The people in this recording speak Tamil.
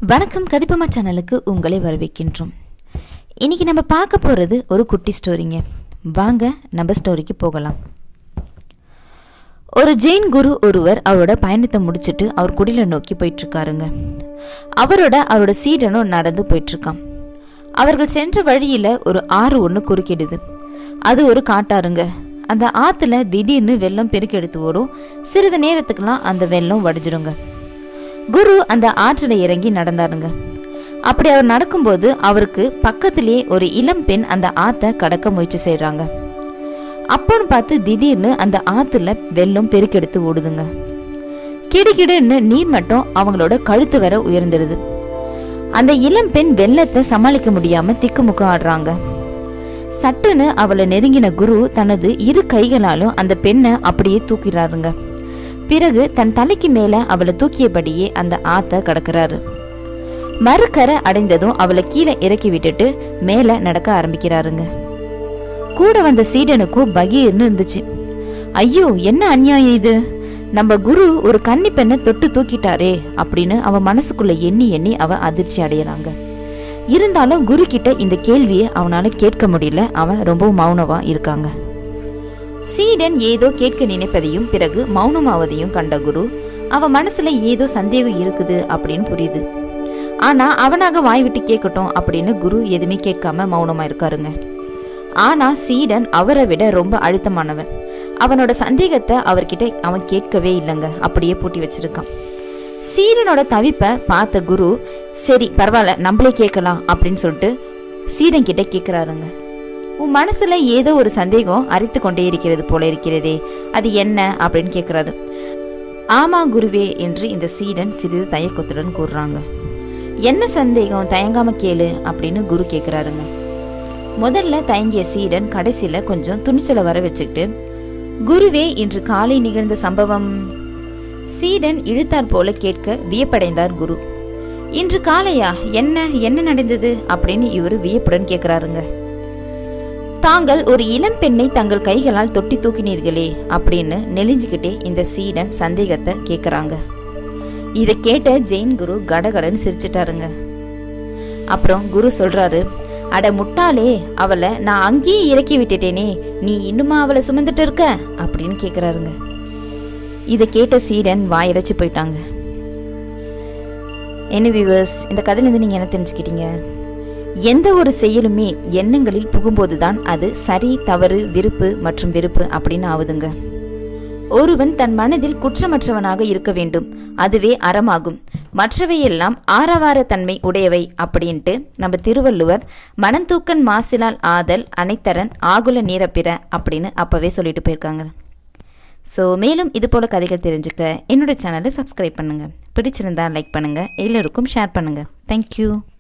வணக்கம் கதிப்பமா சேனலுக்கு உங்களை வரவேற்கின்றோம். இன்னைக்கு நம்ம பார்க்க போகிறது ஒரு குட்டி ஸ்டோரிங்க. வாங்க நம்ம ஸ்டோரிக்கு போகலாம். ஒரு ஜெயின் குரு ஒருவர் அவரோட பயணத்தை முடிச்சுட்டு அவர் குடிலை நோக்கி போயிட்டு இருக்காருங்க. அவரோட சீடனும் நடந்து போயிட்டு இருக்கான். அவர்கள் சென்ற வழியில ஒரு ஆறு ஒன்று குறுக்கிடுது. அது ஒரு காட்டாருங்க. அந்த ஆத்துல திடீர்னு வெள்ளம் பெருக்கெடுத்து ஓடும். சிறிது நேரத்துக்குலாம் அந்த வெள்ளம் வடிஞ்சிடுங்க. குரு அந்த ஆற்றில இறங்கி நடந்தாருங்க. அப்படி அவர் நடக்கும்போது அவருக்கு பக்கத்திலேயே ஒரு இளம் பெண் அந்த ஆத்தை கடக்க முயற்சி செய்யறாங்க. அப்போன்னு பார்த்து திடீர்னு அந்த ஆத்துல வெள்ளம் பெருக்கெடுத்து ஓடுதுங்க. கிடுகிடுன்னு நீர் மட்டும் அவங்களோட கழுத்து வர உயர்ந்துடுது. அந்த இளம் பெண் வெள்ளத்தை சமாளிக்க முடியாம திக்குமுக்க ஆடுறாங்க. சட்டுன்னு அவளை நெருங்கின குரு தனது இரு கைகளாலும் அந்த பெண்ணை அப்படியே தூக்கிறாருங்க. பிறகு தன் தலைக்கு மேல அவளை தூக்கியபடியே அந்த ஆத்த கடக்குறாரு. மறுக்கரை அடைந்ததும் அவளை கீழே இறக்கி விட்டுட்டு மேல நடக்க ஆரம்பிக்கிறாருங்க. கூட வந்த சீடனுக்கும் பகீர்னு இருந்துச்சு. ஐயோ, என்ன அநியாயம் இது! நம்ம குரு ஒரு கன்னி பெண்ணை தொட்டு தூக்கிட்டாரே அப்படின்னு அவன் மனசுக்குள்ள எண்ணி எண்ணி அவ அதிர்ச்சி அடையறாங்க. இருந்தாலும் குரு கிட்ட இந்த கேள்வியை அவனால கேட்க முடியல. அவன் ரொம்ப மௌனமா இருக்காங்க. சீடன் ஏதோ கேட்க நினைப்பதையும் பிறகு மௌனமாவதையும் கண்ட குரு அவன் மனசுல ஏதோ சந்தேகம் இருக்குது அப்படின்னு புரியுது. ஆனா அவனாக வாய் விட்டு கேட்கட்டும் அப்படின்னு குரு எதுவுமே கேட்காம மௌனமா இருக்காருங்க. ஆனா சீடன் அவரை விட ரொம்ப அழுத்தமானவன். அவனோட சந்தேகத்தை அவர்கிட்ட அவன் கேட்கவே இல்லைங்க. அப்படியே பூட்டி வச்சிருக்கான். சீடனோட தவிப்பை பார்த்த குரு சரி பரவாயில்ல நம்மளே கேட்கலாம் அப்படின்னு சொல்லிட்டு சீடன் கிட்ட கேட்கிறாருங்க. உன் மனசுல ஏதோ ஒரு சந்தேகம் அரித்து கொண்டே இருக்கிறது போல இருக்கிறதே, அது என்ன அப்படின்னு கேட்கிறாரு. ஆமா குருவே என்று இந்த சீடன் சிறிது தயக்கத்துடன் கூறுறாங்க. என்ன சந்தேகம், தயங்காம கேளு அப்படின்னு குரு கேட்கிறாருங்க. முதல்ல தயங்கிய சீடன் கடைசியில கொஞ்சம் துணிச்சலை வர வச்சுக்கிட்டு, குருவே இன்று காலை நிகழ்ந்த சம்பவம். சீடன் இழுத்தார் போல கேட்க வியப்படைந்தார் குரு. இன்று காலையா? என்ன நடந்தது அப்படின்னு இவரு வியப்புடன் கேட்கிறாருங்க. தாங்கள் ஒரு இளம் பெண்ணை தங்கள் கைகளால் தொட்டி தூக்கினீர்களே அப்படின்னு நெளிஞ்சுக்கிட்டே இந்த சீடன் சந்தேகத்தை கேட்கறாங்க. இதை கேட்ட ஜெயின் குரு கடகடன்னு சிரிச்சிட்டாருங்க. அப்புறம் குரு சொல்றாரு, அட முட்டாளே, அவளை நான் அங்கேயே இறக்கி விட்டுட்டேனே, நீ இன்னுமா அவளை சுமந்துட்டு இருக்க அப்படின்னு கேக்குறாருங்க. இதை கேட்ட சீடன் வாயடைச்சு போயிட்டாங்க. என்ன வியூவர்ஸ், இந்த கதையிலிருந்து நீங்க என்ன தெரிஞ்சுக்கிட்டீங்க? எந்த ஒரு செயலுமே எண்ணங்களில் புகும்போதுதான் அது சரி தவறு விருப்பு மற்றும் வெறுப்பு அப்படின்னு ஆகுதுங்க. ஒருவன் தன் மனதில் குற்றமற்றவனாக இருக்க வேண்டும், அதுவே அறமாகும். மற்றவையெல்லாம் ஆரவார தன்மை உடையவை அப்படின்ட்டு நம்ம திருவள்ளுவர் மனந்தூக்கன் மாசிலால் ஆதல் அனைத்தரன் ஆகுல நீரப்பிற அப்படின்னு அப்பவே சொல்லிட்டு போயிருக்காங்க. ஸோ மேலும் இது போல கதைகள் தெரிஞ்சுக்க என்னோட சேனலை சப்ஸ்கிரைப் பண்ணுங்க. பிடிச்சிருந்தா லைக் பண்ணுங்க, எல்லோருக்கும் ஷேர் பண்ணுங்க. தேங்க்யூ.